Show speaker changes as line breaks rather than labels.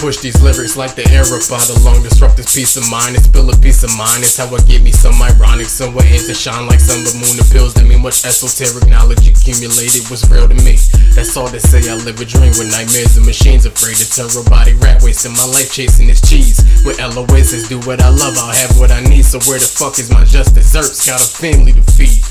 push these lyrics like the air up out along, disrupt this peace of mind and spill a piece of mind. It's how I get me some ironic, somewhere aims to shine like sun, but moon appeals to me. Much esoteric knowledge accumulated was real to me. That's all they say, I live a dream with nightmares and machines afraid to turn robotic rat, wasting my life chasing this cheese. With LOS, do what I love, I'll have what I need. So where the fuck is my just desserts? Got a family to feed.